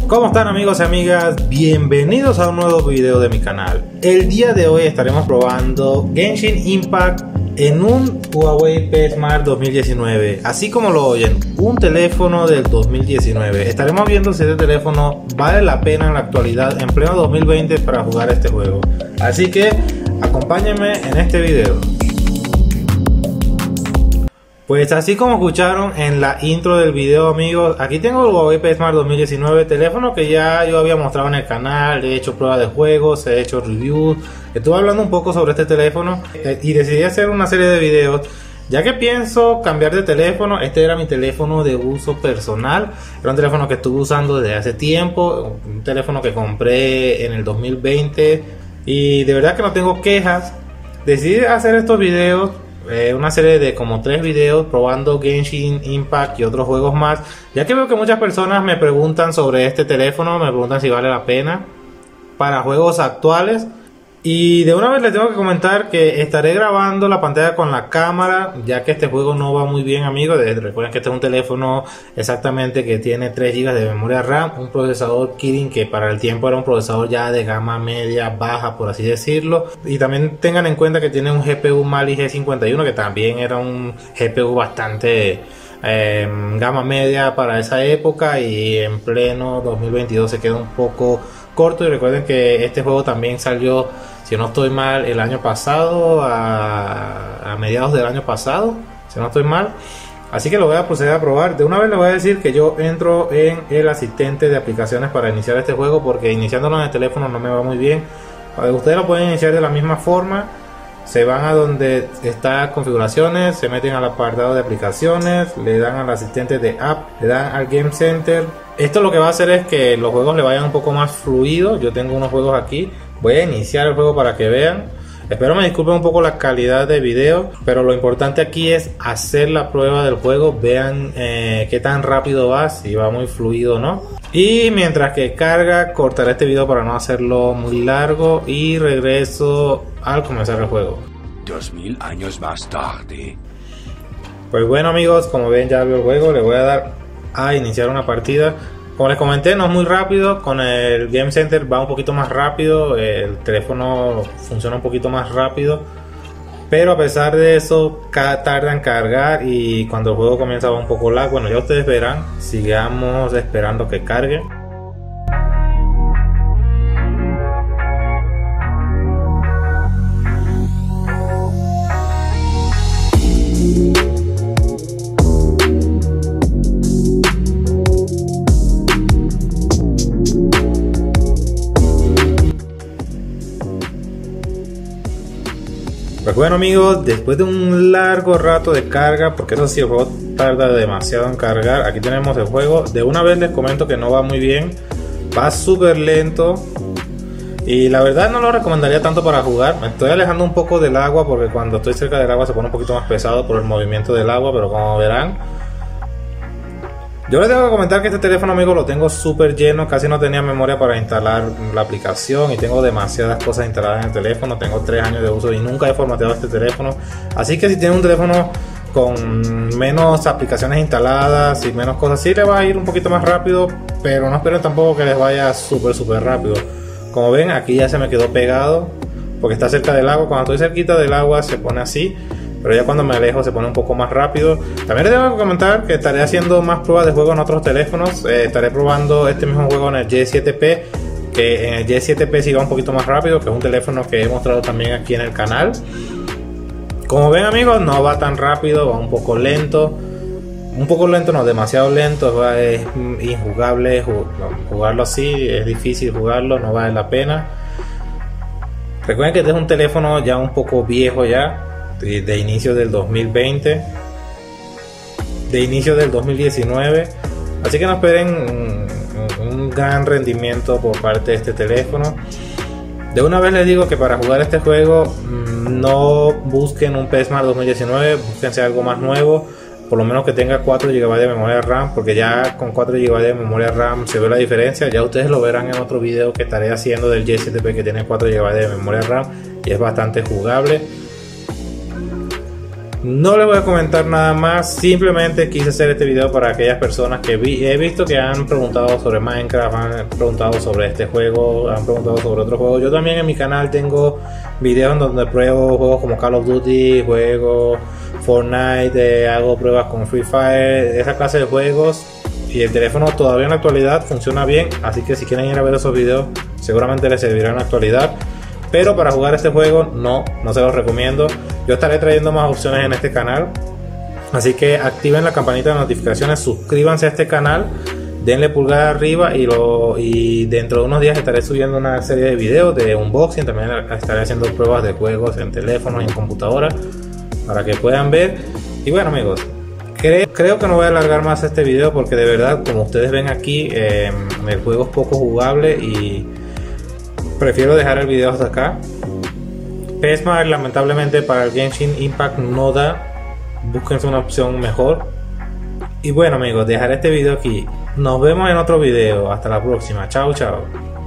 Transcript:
¿Cómo están amigos y amigas? Bienvenidos a un nuevo video de mi canal. El día de hoy estaremos probando Genshin Impact en un Huawei P Smart 2019. Así como lo oyen, un teléfono del 2019. Estaremos viendo si este teléfono vale la pena en la actualidad, en pleno 2020, para jugar este juego. Así que acompáñenme en este video. Pues así como escucharon en la intro del video, amigos, aquí tengo el Huawei P Smart 2019, teléfono que ya yo había mostrado en el canal. He hecho pruebas de juegos, he hecho reviews, estuve hablando un poco sobre este teléfono y decidí hacer una serie de videos, ya que pienso cambiar de teléfono. Este era mi teléfono de uso personal, era un teléfono que estuve usando desde hace tiempo, un teléfono que compré en el 2020 y de verdad que no tengo quejas. Decidí hacer estos videos, una serie de como 3 videos probando Genshin Impact y otros juegos más, ya que veo que muchas personas me preguntan sobre este teléfono, me preguntan si vale la pena para juegos actuales. Y de una vez les tengo que comentar que estaré grabando la pantalla con la cámara, ya que este juego no va muy bien, amigos. Recuerden que este es un teléfono exactamente que tiene 3 GB de memoria RAM, un procesador Kirin que para el tiempo era un procesador ya de gama media baja, por así decirlo. Y también tengan en cuenta que tiene un GPU Mali G51, que también era un GPU bastante gama media para esa época, y en pleno 2022 se queda un poco corto. Y recuerden que este juego también salió, si no estoy mal, el año pasado, a mediados del año pasado, si no estoy mal. Así que lo voy a proceder a probar. De una vez les voy a decir que yo entro en el asistente de aplicaciones para iniciar este juego, porque iniciándolo en el teléfono no me va muy bien. Ustedes lo pueden iniciar de la misma forma. Se van a donde está configuraciones, se meten al apartado de aplicaciones, le dan al asistente de app, le dan al Game Center. Esto lo que va a hacer es que los juegos le vayan un poco más fluido. Yo tengo unos juegos aquí, voy a iniciar el juego para que vean. Espero me disculpen un poco la calidad de video, pero lo importante aquí es hacer la prueba del juego. Vean qué tan rápido va, si va muy fluido o no. Y mientras que carga, cortaré este video para no hacerlo muy largo y regreso al comenzar el juego. 2000 años más tarde. Pues bueno, amigos, como ven ya veo el juego. Le voy a dar a iniciar una partida. Como les comenté, no es muy rápido. Con el Game Center va un poquito más rápido, el teléfono funciona un poquito más rápido, pero a pesar de eso tarda en cargar, y cuando el juego comienza va un poco lag. Bueno, ya ustedes verán. Sigamos esperando que cargue. Pues bueno, amigos, después de un largo rato de carga, porque eso sí, el juego tarda demasiado en cargar, aquí tenemos el juego. De una vez les comento que no va muy bien, va súper lento, y la verdad no lo recomendaría tanto para jugar. Me estoy alejando un poco del agua, porque cuando estoy cerca del agua se pone un poquito más pesado por el movimiento del agua, pero como verán, yo les tengo que comentar que este teléfono, amigos, lo tengo súper lleno. Casi no tenía memoria para instalar la aplicación y tengo demasiadas cosas instaladas en el teléfono. Tengo 3 años de uso y nunca he formateado este teléfono. Así que si tienen un teléfono con menos aplicaciones instaladas y menos cosas, sí le va a ir un poquito más rápido, pero no esperen tampoco que les vaya súper rápido. Como ven, aquí ya se me quedó pegado porque está cerca del agua. Cuando estoy cerquita del agua se pone así, pero ya cuando me alejo se pone un poco más rápido. También les tengo que comentar que estaré haciendo más pruebas de juego en otros teléfonos. Estaré probando este mismo juego en el Y7P, que en el Y7P sí va un poquito más rápido, que es un teléfono que he mostrado también aquí en el canal. Como ven, amigos, no va tan rápido, va un poco lento. Un poco lento, no, demasiado lento. Es injugable jugarlo así, es difícil jugarlo, no vale la pena. Recuerden que este es un teléfono ya un poco viejo ya, de inicio del 2020, de inicio del 2019, así que no esperen un gran rendimiento por parte de este teléfono. De una vez les digo que para jugar este juego no busquen un P Smart 2019, búsquense algo más nuevo, por lo menos que tenga 4 GB de memoria RAM, porque ya con 4 GB de memoria RAM se ve la diferencia. Ya ustedes lo verán en otro video que estaré haciendo del Y7P, que tiene 4 GB de memoria RAM y es bastante jugable. No les voy a comentar nada más, simplemente quise hacer este video para aquellas personas que he visto que han preguntado sobre Minecraft, han preguntado sobre este juego, han preguntado sobre otro juego. Yo también en mi canal tengo videos en donde pruebo juegos como Call of Duty, juego Fortnite, hago pruebas con Free Fire, esa clase de juegos. Y el teléfono todavía en la actualidad funciona bien, así que si quieren ir a ver esos videos seguramente les servirá en la actualidad. Pero para jugar este juego no se los recomiendo. Yo estaré trayendo más opciones en este canal, así que activen la campanita de notificaciones, suscríbanse a este canal, denle pulgar arriba y dentro de unos días estaré subiendo una serie de videos de unboxing. También estaré haciendo pruebas de juegos en teléfono y en computadora para que puedan ver. Y bueno amigos, creo que no voy a alargar más este video porque de verdad, como ustedes ven aquí, el juego es poco jugable y prefiero dejar el video hasta acá. PetSmart lamentablemente para el Genshin Impact no da, búsquense una opción mejor. Y bueno amigos, dejaré este video aquí. Nos vemos en otro video, hasta la próxima, chao chao.